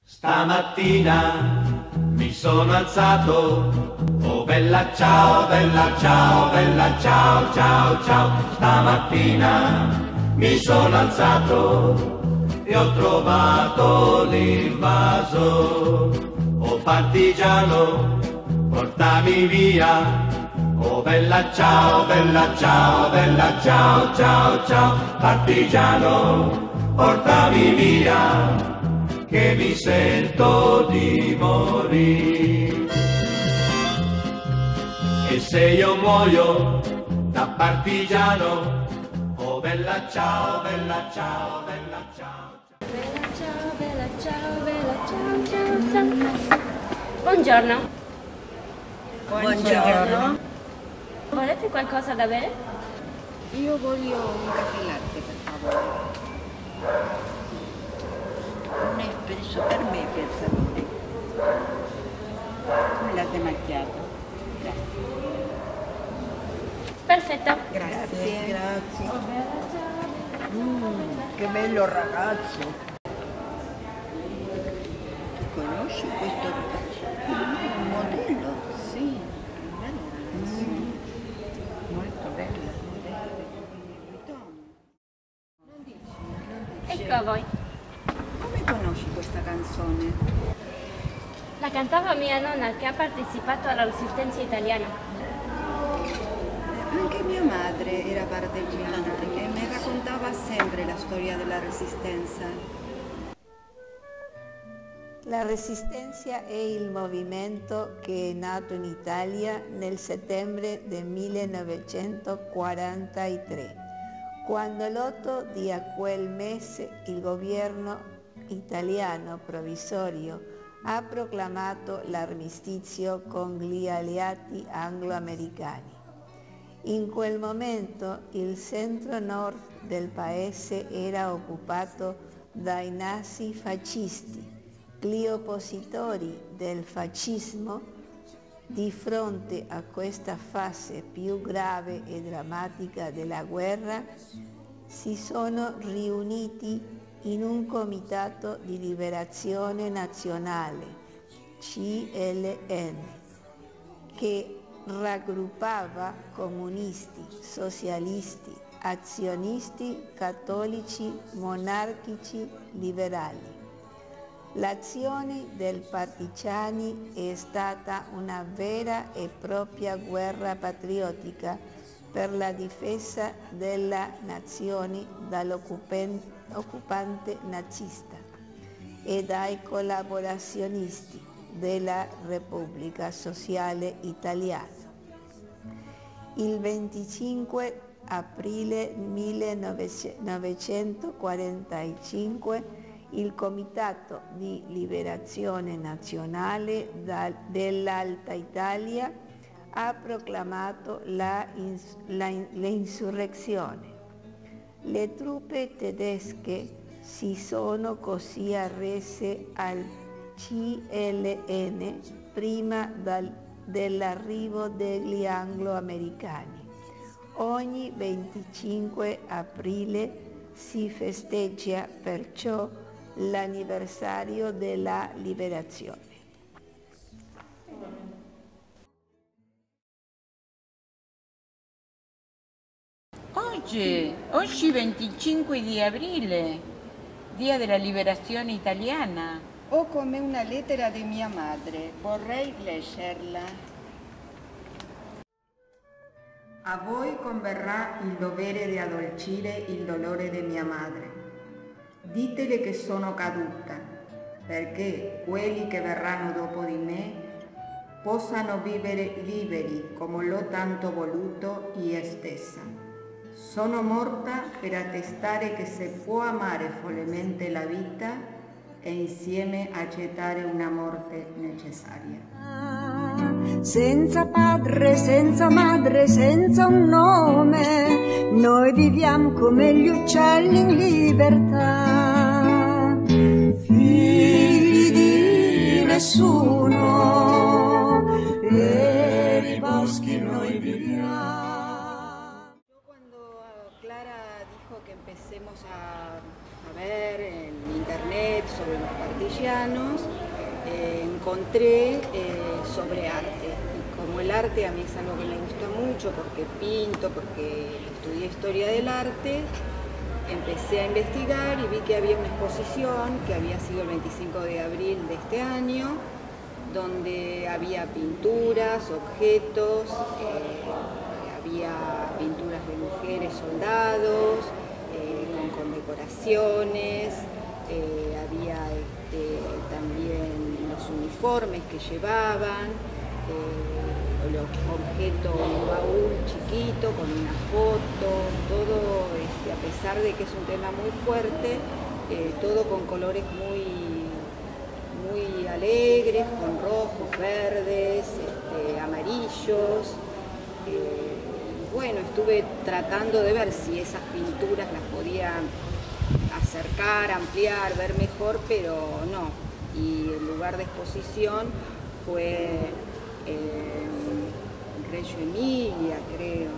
Stamattina mi sono alzato, oh bella ciao, bella ciao, bella ciao, ciao, ciao. Stamattina mi sono alzato e ho trovato l'invaso. Oh partigiano, portami via, oh bella ciao, bella ciao, bella ciao, ciao, ciao. Partigiano, portami via, che mi sento di morire. E se io muoio da partigiano, oh bella ciao, bella ciao, bella ciao. Bella ciao, bella ciao, bella ciao, ciao, ciao. Buongiorno. Buongiorno. Volete qualcosa da bere? Io voglio un caffè latte, per favore. Un espresso per me, per favore. Un latte macchiato. Grazie. Perfetto. Grazie. Grazie. Oh, bella ciao, bella ciao. Che bello ragazzo. Conosci questo ragazzo? Un modello? Sì, un bello ragazzo. Molto bello. Non dici. Ecco a voi. Come conosci questa canzone? La cantava mia nonna che ha partecipato alla resistenza italiana. Anche mia madre era partigiana e mi raccontava sempre la storia della resistenza. La Resistenza è il movimento che è nato in Italia nel settembre del 1943, quando l'8 di quel mese il governo italiano provvisorio ha proclamato l'armistizio con gli alleati anglo-americani. In quel momento il centro-nord del paese era occupato dai nazi fascisti. Gli oppositori del fascismo, di fronte a questa fase più grave e drammatica della guerra, si sono riuniti in un comitato di liberazione nazionale, CLN, che raggruppava comunisti, socialisti, azionisti, cattolici, monarchici, liberali. L'azione dei partigiani è stata una vera e propria guerra patriottica per la difesa della nazione dall'occupante nazista e dai collaborazionisti della Repubblica Sociale Italiana. Il 25 aprile 1945 il Comitato di Liberazione Nazionale dell'Alta Italia ha proclamato l'insurrezione. Le truppe tedesche si sono così arrese al CLN prima dell'arrivo degli anglo-americani. Ogni 25 aprile si festeggia perciò l'anniversario della liberazione. Oggi 25 di aprile, Dia della Liberazione Italiana. Ho come una lettera di mia madre, vorrei leggerla. A voi converrà il dovere di addolcire il dolore di mia madre. Ditele che sono caduta, perché quelli che verranno dopo di me possano vivere liberi come l'ho tanto voluto io stessa. Sono morta per attestare che si può amare follemente la vita e insieme accettare una morte necessaria. Senza padre, senza madre, senza un nome, noi viviamo come gli uccelli in libertà. Figli di nessuno, per i boschi noi viviamo. Quando Clara dijo que empecemos a ver en internet sobre los partillanos, encontré sobre arte. Y como el arte a mí es algo que me gusta mucho, porque pinto, porque estudié historia del arte, empecé a investigar y vi que había una exposición que había sido el 25 de abril de este año, donde había pinturas, objetos, había pinturas de mujeres soldados, con condecoraciones, había también los uniformes que llevaban, los objetos, un baúl chiquito con una foto, todo, a pesar de que es un tema muy fuerte, todo con colores muy alegres, con rojos, verdes, amarillos. Bueno, estuve tratando de ver si esas pinturas las podía acercar, ampliar, ver mejor, pero no. Y el lugar de exposición fue Reggio Emilia, creo.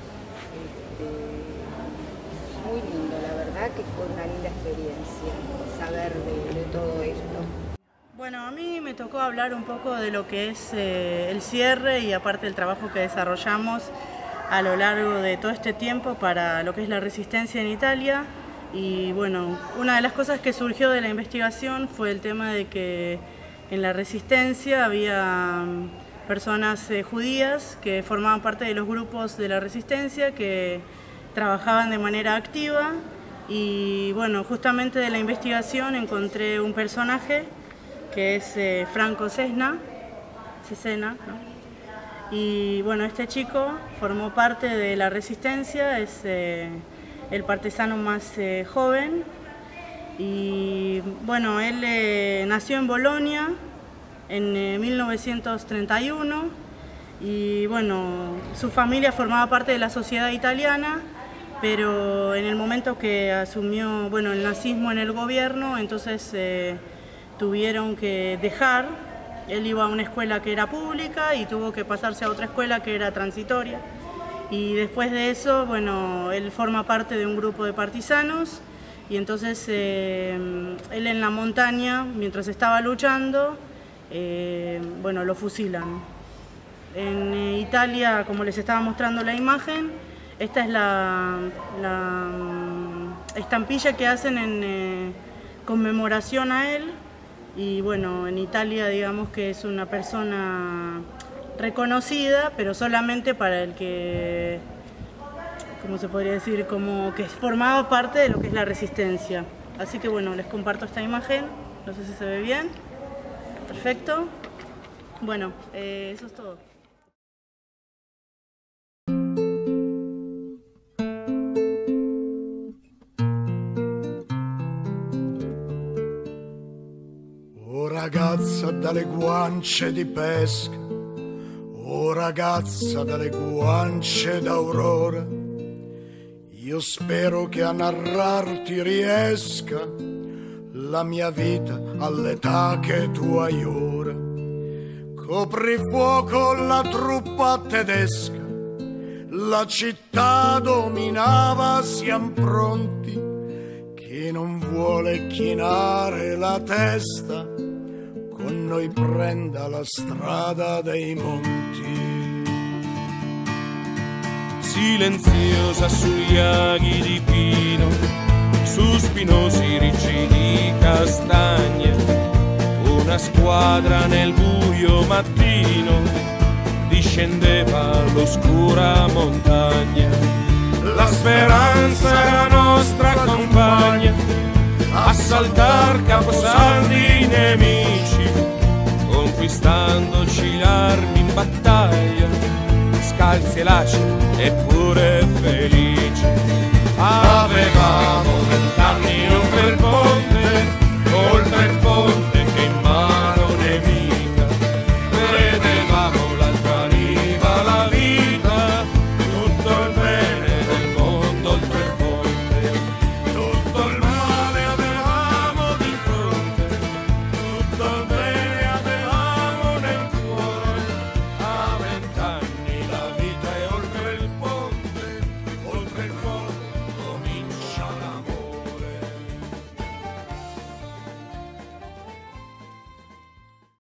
Muy lindo, la verdad que fue una linda experiencia saber de todo esto. Bueno, a mí me tocó hablar un poco de lo que es el cierre y aparte el trabajo que desarrollamos a lo largo de todo este tiempo para lo que es la resistencia en Italia. Y bueno, una de las cosas que surgió de la investigación fue el tema de que en la resistencia había personas judías que formaban parte de los grupos de la resistencia, que trabajaban de manera activa. Y bueno, justamente de la investigación encontré un personaje que es Franco Cesena, ¿no? Y bueno, este chico formó parte de la resistencia, es el partisano más joven. Y bueno, él nació en Bolonia en 1931 y bueno, su familia formaba parte de la sociedad italiana, pero en el momento que asumió el nazismo en el gobierno, entonces tuvieron que dejar. Él iba a una escuela que era pública y tuvo que pasarse a otra escuela que era transitoria. Y después de eso, bueno, él forma parte de un grupo de partisanos y entonces él en la montaña, mientras estaba luchando, bueno, lo fusilan. En Italia, como les estaba mostrando la imagen, esta es la estampilla que hacen en conmemoración a él. Y bueno, en Italia digamos que es una persona reconocida, pero solamente para el que, ¿cómo se podría decir? Como que formaba parte de lo que es la resistencia. Así que bueno, les comparto esta imagen, no sé si se ve bien. Perfecto. Bueno, eso es todo. Oh ragazza dalle guance di pesca, oh ragazza dalle guance d'aurora, io spero che a narrarti riesca la mia vita all'età che tu hai ora. Coprifuoco la truppa tedesca, la città dominava, siam pronti. Chi non vuole chinare la testa, con noi prenda la strada dei monti. Silenziosa sugli aghi di pino, su spinosi ricci di castagne, una squadra nel buio mattino discendeva all'oscura montagna. La speranza era nostra compagna, assaltar caposaldi nemici, conquistandoci l'armi in battaglia, scalzi e lacci eppure felici. Avevamo 20 anni, non per ponte,